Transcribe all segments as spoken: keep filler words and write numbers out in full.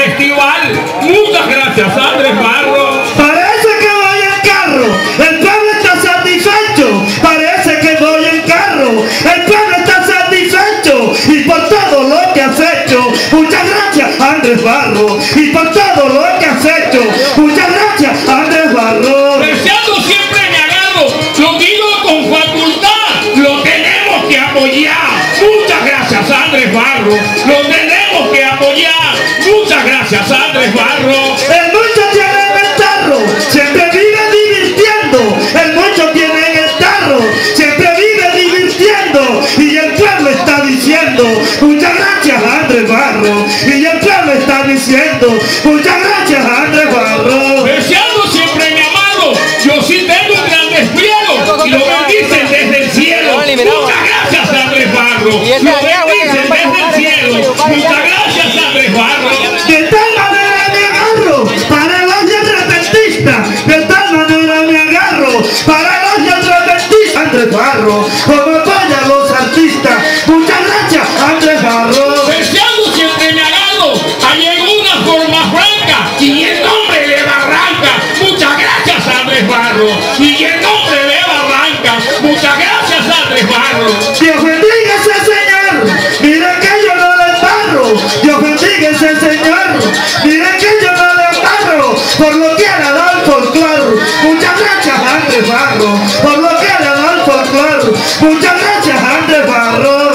festival. Muchas gracias, Andrés Barro. Parece que voy en carro, el pueblo está satisfecho. Parece que voy en carro, el pueblo está satisfecho. Y por todo lo que has hecho, muchas gracias, Andrés Barro. Y por todo lo que has hecho, muchas gracias, Andrés Barro. Deseando siempre me agarro, lo digo con facultad, lo tenemos que apoyar. Muchas gracias, Andrés Barro, lo tenemos que apoyar. Muchas gracias, Andrés Barro. El mucho tiene en el tarro, siempre vive divirtiendo. El mucho tiene en el tarro, siempre vive divirtiendo. Y el pueblo está diciendo, muchas gracias, Andrés Barro. Y el pueblo está diciendo, muchas gracias, Andrés Barro. Deseando siempre mi amado, yo sí tengo un gran despliego y lo bendicen desde el cielo. Muchas gracias, Andrés Barro. Lo bendicen desde el cielo. Muchas gracias, Andrés Barro. De tal manera me agarro para los repentistas. De tal manera me agarro para los repentistas. Andrés Barro, como apoya a los artistas. Muchas gracias, Andrés Barro. Deseando siempre me agarro, hay en una forma franca y en nombre de Barranca. Muchas gracias, Andrés Barro. Y en nombre de Barranca, muchas gracias, Andrés Barro. Dios bendiga ese Señor. Miren que yo no le embarro. Dios bendiga ese Señor. Miren que yo no le embarro. Por lo que le da el folclor. Muchas gracias, Andrés Barro. Por lo que le da el folclor. Muchas gracias, Andrés Barro.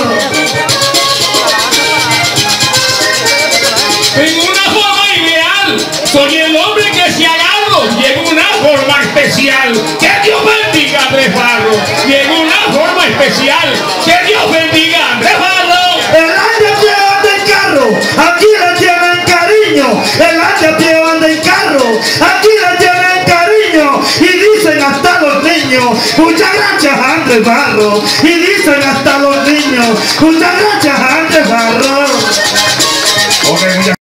En una forma ideal, soy el hombre que se agarro y en una forma especial. Que Dios bendiga a Andrés Barro. Y en una forma especial, que Dios bendiga a Andrés Barro. El año que anda en carro, aquí le tienen cariño. El año que anda en carro, aquí le tienen cariño. Y dicen hasta los niños, muchas gracias, Andrés Barro. Y dicen hasta los niños, muchas gracias, Andrés Barro. Okay,